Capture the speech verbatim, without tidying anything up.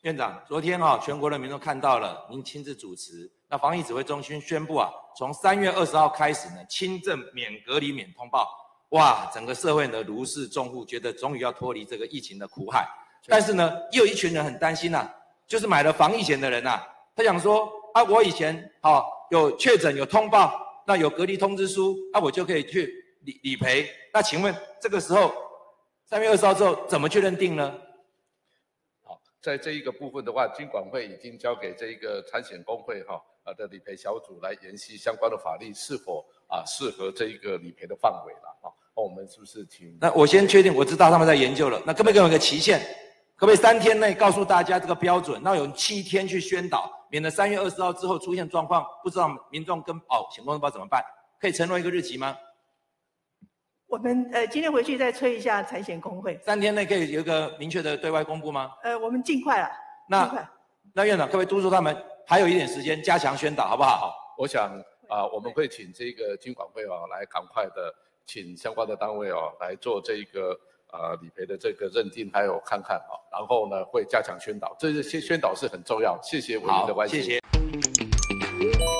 院长，昨天啊、哦，全国的民众看到了，您亲自主持。那防疫指挥中心宣布啊，从三月二十号开始呢，轻症免隔离、免通报。哇，整个社会呢如释重负，觉得终于要脱离这个疫情的苦海。但是呢，又有一群人很担心呐、啊，就是买了防疫险的人呐、啊，他想说啊，我以前好、哦、有确诊有通报，那有隔离通知书，那、啊、我就可以去理理赔。那请问这个时候三月二十号之后怎么去认定呢？ 在这一个部分的话，金管会已经交给这一个产险工会哈啊的理赔小组来研析相关的法律是否啊适合这一个理赔的范围了哈。那我们是不是请？ 那我先确定，我知道他们在研究了。那可不可以给我一个期限？可不可以三天内告诉大家这个标准？那有七天去宣导，免得三月二十号之后出现状况，不知道民众跟哦险公司不知道怎么办？可以承诺一个日期吗？ 我们呃今天回去再催一下财险工会， 三天内可以有一个明确的对外公布吗？ 呃，我们尽快了。 那尽快那院长可不可以督促他们还有一点时间加强宣导，好不好？ 我想啊、呃，我们会请这个金管会哦来赶快的请相关的单位哦来做这个呃理赔的这个认定，还有看看啊、哦，然后呢会加强宣导，这些宣导是很重要。谢谢委员的关心。 谢谢。